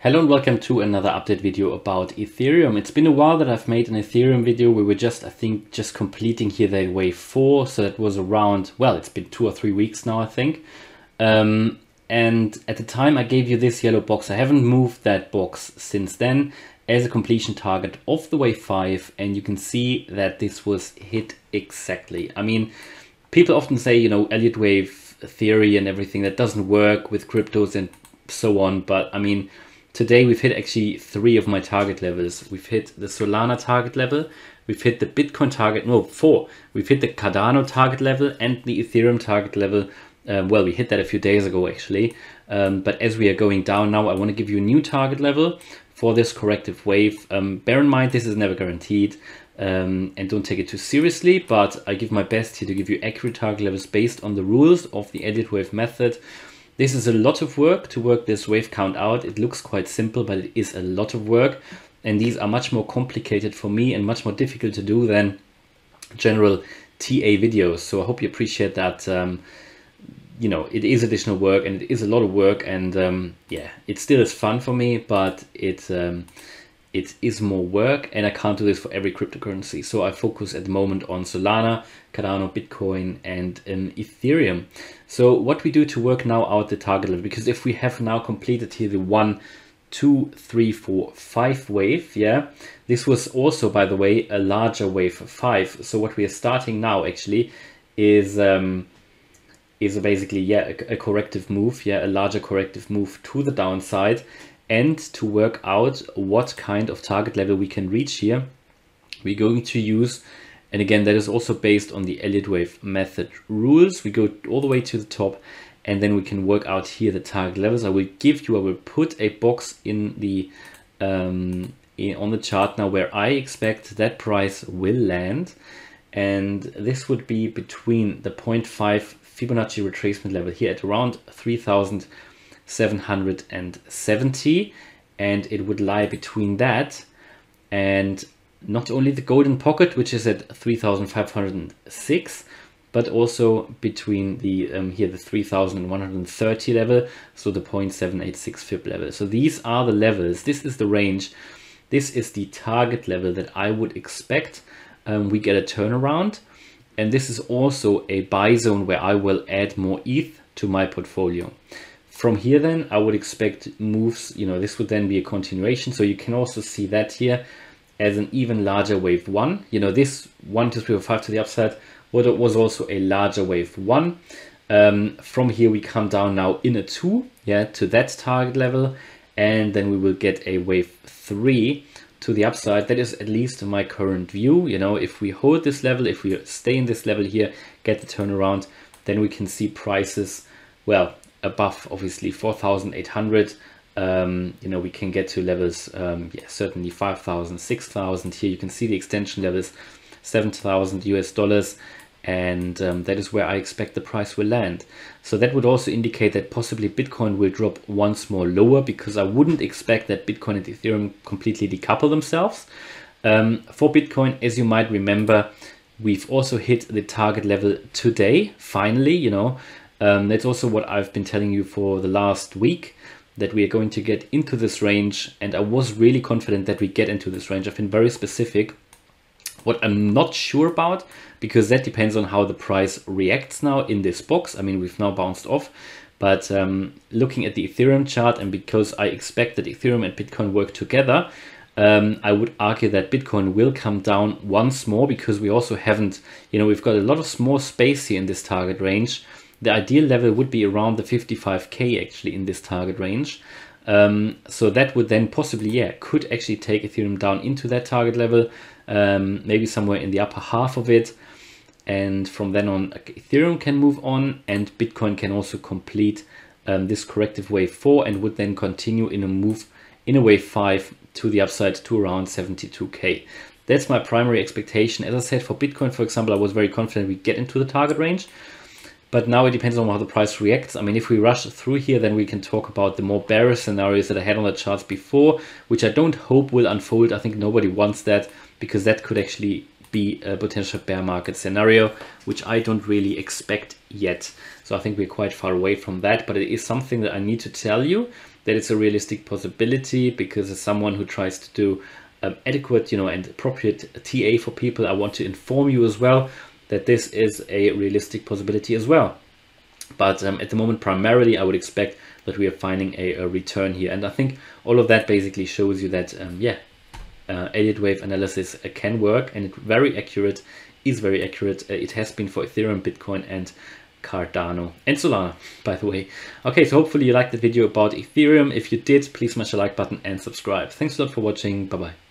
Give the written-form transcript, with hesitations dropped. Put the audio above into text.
Hello and welcome to another update video about Ethereum. It's been a while that I've made an Ethereum video. We were just completing here the wave 4. So that was around, well, it's been 2 or 3 weeks now, I think. And at the time I gave you this yellow box. I haven't moved that box since then as a completion target of the wave 5. And you can see that this was hit exactly. I mean, people often say, you know, Elliott Wave theory and everything that doesn't work with cryptos and so on. But I mean, today we've hit actually 3 of my target levels. We've hit the Solana target level, we've hit the Bitcoin target, no, 4. We've hit the Cardano target level and the Ethereum target level. Well, we hit that a few days ago actually. But as we are going down now, I want to give you a new target level for this corrective wave. Bear in mind, this is never guaranteed and don't take it too seriously, but I give my best here to give you accurate target levels based on the rules of the Elliott Wave method. This is a lot of work to work this wave count out. It looks quite simple, but it is a lot of work. And these are much more complicated for me and much more difficult to do than general TA videos. So I hope you appreciate that, you know, it is additional work and it is a lot of work. And yeah, it still is fun for me, but it is more work and I can't do this for every cryptocurrency. So I focus at the moment on Solana, Cardano, Bitcoin and Ethereum. So what we do to work now out the target level, because if we have now completed here the 1, 2, 3, 4, 5 wave, yeah, this was also, by the way, a larger wave 5. So what we are starting now actually is basically, yeah, a corrective move, yeah, a larger corrective move to the downside. And to work out what kind of target level we can reach here, we're going to use, and again, that is also based on the Elliott Wave method rules. We go all the way to the top and then we can work out here the target levels. I will put a box in the on the chart now where I expect that price will land. And this would be between the 0.5 Fibonacci retracement level here at around 3,770, and it would lie between that and not only the golden pocket, which is at 3,506, but also between the here the 3,130 level, so the 0.786 fib level. So these are the levels, this is the range, this is the target level that I would expect we get a turnaround. And this is also a buy zone where I will add more ETH to my portfolio. From here then, I would expect moves, you know, this would then be a continuation. So you can also see that here as an even larger wave 1. You know, this 1, 2, 3, or 5 to the upside was also a larger wave 1. From here, we come down now in a 2, yeah, to that target level. And then we will get a wave 3 to the upside. That is at least my current view. You know, if we hold this level, if we stay in this level here, get the turnaround, then we can see prices, well, above obviously 4,800. You know, we can get to levels, yeah, certainly 5,000, 6,000. Here you can see the extension levels, $7,000 US, and that is where I expect the price will land. So that would also indicate that possibly Bitcoin will drop once more lower, because I wouldn't expect that Bitcoin and Ethereum completely decouple themselves. For Bitcoin, as you might remember, we've also hit the target level today, finally. You know, that's also what I've been telling you for the last week, that we are going to get into this range. And I was really confident that we get into this range. I've been very specific. What I'm not sure about, because that depends on how the price reacts now in this box. I mean, we've now bounced off, but looking at the Ethereum chart, and because I expect that Ethereum and Bitcoin work together, I would argue that Bitcoin will come down once more, because we also haven't, you know, we've got a lot of small space here in this target range. The ideal level would be around the 55K actually in this target range. So that would then possibly, yeah, could actually take Ethereum down into that target level, maybe somewhere in the upper half of it. And from then on, Ethereum can move on, and Bitcoin can also complete this corrective wave 4 and would then continue in a move in a wave 5 to the upside to around 72K. That's my primary expectation. As I said, for Bitcoin, for example, I was very confident we get into the target range. But now it depends on how the price reacts. I mean, if we rush through here, then we can talk about the more bearish scenarios that I had on the charts before, which I don't hope will unfold. I think nobody wants that, because that could actually be a potential bear market scenario, which I don't really expect yet. So I think we're quite far away from that, but it is something that I need to tell you that it's a realistic possibility, because as someone who tries to do adequate, and appropriate TA for people, I want to inform you as well that this is a realistic possibility as well. But at the moment, primarily, I would expect that we are finding a return here. And I think all of that basically shows you that, Elliott Wave analysis can work, and it's very accurate, is very accurate. It has been for Ethereum, Bitcoin, and Cardano, and Solana, by the way. Okay, so hopefully you liked the video about Ethereum. If you did, please smash the like button and subscribe. Thanks a lot for watching. Bye-bye.